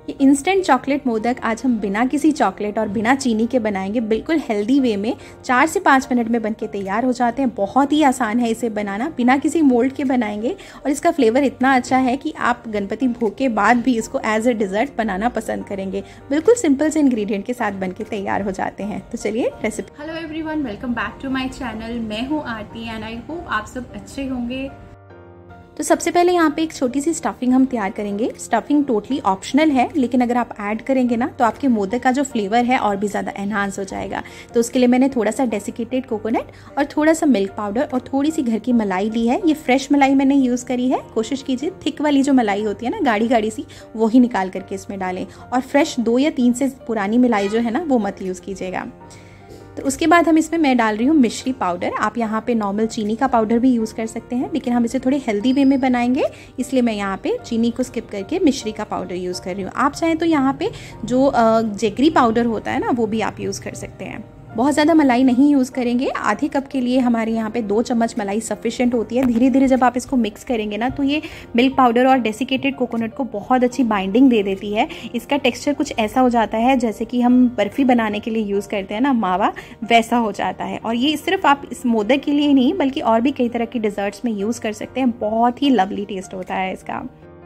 ये instant chocolate modak आज हम बिना किसी चॉकलेट और बिना चीनी के बनाएंगे, बिल्कुल हेल्दी वे में। 4 से 5 मिनट में बनके तैयार हो जाते हैं। बहुत ही आसान है इसे बनाना, बिना किसी मोल्ड के बनाएंगे और इसका फ्लेवर इतना अच्छा है कि आप गणपति भोग के बाद भी इसको एज अ डिज़र्ट बनाना पसंद करेंगे। बिल्कुल सिंपल से इंग्रेडिएंट के साथ बनके तैयार हो जाते हैं। तो चलिए recipe. Hello everyone, welcome back to my channel. मैं हूँ आरती एंड आई होप आप सब अच्छे होंगे। तो सबसे पहले यहाँ पे एक छोटी सी स्टफिंग हम तैयार करेंगे। स्टफिंग टोटली ऑप्शनल है, लेकिन अगर आप ऐड करेंगे ना तो आपके मोदक का जो फ्लेवर है और भी ज़्यादा एनहांस हो जाएगा। तो उसके लिए मैंने थोड़ा सा डेसिकेटेड कोकोनट और थोड़ा सा मिल्क पाउडर और थोड़ी सी घर की मलाई ली है। ये फ्रेश मलाई मैंने यूज़ करी है। कोशिश कीजिए थिक वाली जो मलाई होती है ना, गाढ़ी गाढ़ी सी, वो ही निकाल करके इसमें डालें। और फ्रेश 2 या 3 से पुरानी मलाई जो है ना, वो मत यूज़ कीजिएगा। तो उसके बाद हम इसमें मैं डाल रही हूँ मिश्री पाउडर। आप यहाँ पे नॉर्मल चीनी का पाउडर भी यूज़ कर सकते हैं, लेकिन हम इसे थोड़े हेल्दी वे में बनाएंगे, इसलिए मैं यहाँ पे चीनी को स्किप करके मिश्री का पाउडर यूज़ कर रही हूँ। आप चाहें तो यहाँ पे जो जेगरी पाउडर होता है ना, वो भी आप यूज़ कर सकते हैं। बहुत ज़्यादा मलाई नहीं यूज़ करेंगे। आधे कप के लिए हमारे यहाँ पे 2 चम्मच मलाई सफिशिएंट होती है। धीरे धीरे जब आप इसको मिक्स करेंगे ना, तो ये मिल्क पाउडर और डेसिकेटेड कोकोनट को बहुत अच्छी बाइंडिंग दे देती है। इसका टेक्सचर कुछ ऐसा हो जाता है जैसे कि हम बर्फ़ी बनाने के लिए यूज़ करते हैं ना मावा, वैसा हो जाता है। और ये सिर्फ आप इस मोदक के लिए नहीं बल्कि और भी कई तरह की डिज़र्ट्स में यूज़ कर सकते हैं। बहुत ही लवली टेस्ट होता है इसका।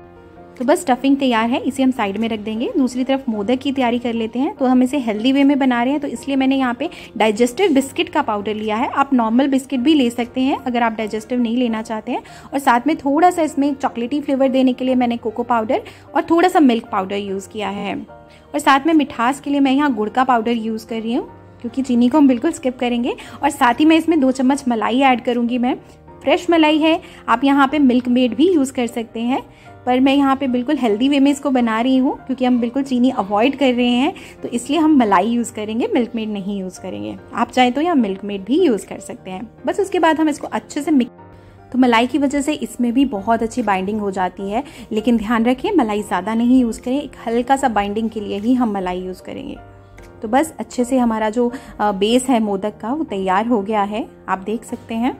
तो बस स्टफिंग तैयार है, इसे हम साइड में रख देंगे। दूसरी तरफ मोदक की तैयारी कर लेते हैं। तो हम इसे हेल्दी वे में बना रहे हैं, तो इसलिए मैंने यहाँ पे डाइजेस्टिव बिस्किट का पाउडर लिया है। आप नॉर्मल बिस्किट भी ले सकते हैं अगर आप डाइजेस्टिव नहीं लेना चाहते हैं। और साथ में थोड़ा सा इसमें चॉकलेटी फ्लेवर देने के लिए मैंने कोको पाउडर और थोड़ा सा मिल्क पाउडर यूज़ किया है। और साथ में मिठास के लिए मैं यहाँ गुड़ का पाउडर यूज़ कर रही हूँ, क्योंकि चीनी को हम बिल्कुल स्किप करेंगे। और साथ ही मैं इसमें 2 चम्मच मलाई ऐड करूँगी। मैं फ्रेश मलाई है, आप यहाँ पे मिल्क मेड भी यूज़ कर सकते हैं, पर मैं यहाँ पे बिल्कुल हेल्दी वे में इसको बना रही हूँ, क्योंकि हम बिल्कुल चीनी अवॉइड कर रहे हैं। तो इसलिए हम मलाई यूज़ करेंगे, मिल्क मेड नहीं यूज़ करेंगे। आप चाहें तो यहाँ मिल्क मेड भी यूज़ कर सकते हैं। बस उसके बाद हम इसको अच्छे से तो मलाई की वजह से इसमें भी बहुत अच्छी बाइंडिंग हो जाती है, लेकिन ध्यान रखिए मलाई ज़्यादा नहीं यूज़ करें। एक हल्का सा बाइंडिंग के लिए ही हम मलाई यूज़ करेंगे। तो बस अच्छे से हमारा जो बेस है मोदक का, वो तैयार हो गया है, आप देख सकते हैं।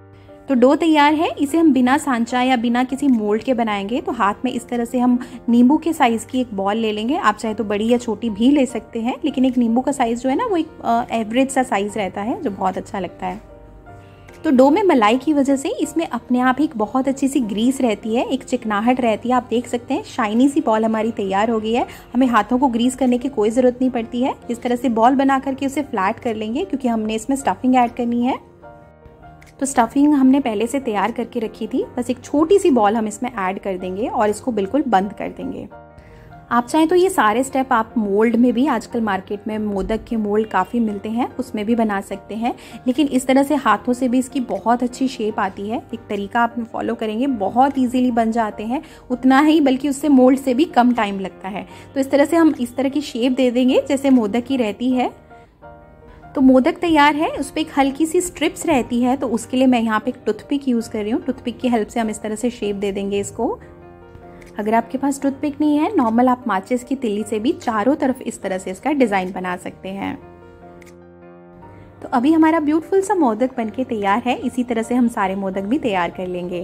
तो डो तैयार है। इसे हम बिना सांचा या बिना किसी मोल्ड के बनाएंगे। तो हाथ में इस तरह से हम नींबू के साइज़ की एक बॉल ले लेंगे। आप चाहे तो बड़ी या छोटी भी ले सकते हैं, लेकिन एक नींबू का साइज़ जो है ना, वो एक एवरेज सा साइज़ रहता है, जो बहुत अच्छा लगता है। तो डो में मलाई की वजह से इसमें अपने आप ही एक बहुत अच्छी सी ग्रीस रहती है, एक चिकनाहट रहती है। आप देख सकते हैं शाइनी सी बॉल हमारी तैयार हो गई है। हमें हाथों को ग्रीस करने की कोई ज़रूरत नहीं पड़ती है। इस तरह से बॉल बना करके उसे फ्लैट कर लेंगे, क्योंकि हमने इसमें स्टफिंग ऐड करनी है। तो स्टफिंग हमने पहले से तैयार करके रखी थी, बस एक छोटी सी बॉल हम इसमें ऐड कर देंगे और इसको बिल्कुल बंद कर देंगे। आप चाहें तो ये सारे स्टेप आप मोल्ड में भी, आजकल मार्केट में मोदक के मोल्ड काफ़ी मिलते हैं, उसमें भी बना सकते हैं। लेकिन इस तरह से हाथों से भी इसकी बहुत अच्छी शेप आती है। एक तरीका आप फॉलो करेंगे, बहुत ईजीली बन जाते हैं। उतना ही बल्कि उससे मोल्ड से भी कम टाइम लगता है। तो इस तरह से हम इस तरह की शेप दे देंगे जैसे मोदक की रहती है। तो मोदक तैयार है। उस पर एक हल्की सी स्ट्रिप्स रहती है, तो उसके लिए मैं यहाँ पे एक टूथपिक यूज़ कर रही हूँ। टूथपिक की हेल्प से हम इस तरह से शेप दे देंगे इसको। अगर आपके पास टूथपिक नहीं है, नॉर्मल आप माचिस की तिल्ली से भी चारों तरफ इस तरह से इसका डिज़ाइन बना सकते हैं। तो अभी हमारा ब्यूटीफुल सा मोदक बनके तैयार है। इसी तरह से हम सारे मोदक भी तैयार कर लेंगे।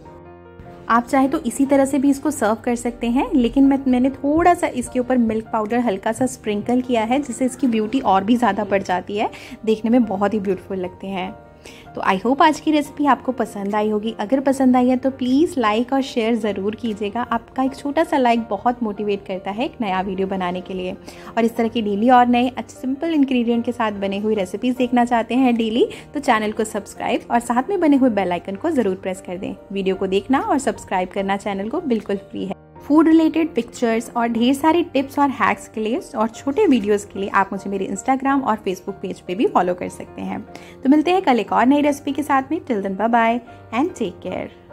आप चाहे तो इसी तरह से भी इसको सर्व कर सकते हैं, लेकिन मैंने थोड़ा सा इसके ऊपर मिल्क पाउडर हल्का सा स्प्रिंकल किया है, जिससे इसकी ब्यूटी और भी ज़्यादा बढ़ जाती है। देखने में बहुत ही ब्यूटीफुल लगते हैं। तो आई होप आज की रेसिपी आपको पसंद आई होगी। अगर पसंद आई है तो प्लीज़ लाइक और शेयर ज़रूर कीजिएगा। आपका एक छोटा सा लाइक बहुत मोटिवेट करता है एक नया वीडियो बनाने के लिए। और इस तरह की डेली और नए अच्छे सिंपल इंग्रेडिएंट के साथ बने हुई रेसिपीज़ देखना चाहते हैं डेली, तो चैनल को सब्सक्राइब और साथ में बने हुए बेल आइकन को ज़रूर प्रेस कर दें। वीडियो को देखना और सब्सक्राइब करना चैनल को बिल्कुल फ्री है। फूड रिलेटेड पिक्चर्स और ढेर सारी टिप्स और हैक्स के लिए और छोटे वीडियोस के लिए आप मुझे मेरे इंस्टाग्राम और फेसबुक पेज पे भी फॉलो कर सकते हैं। तो मिलते हैं कल एक और नई रेसिपी के साथ में। Till then bye bye and take care.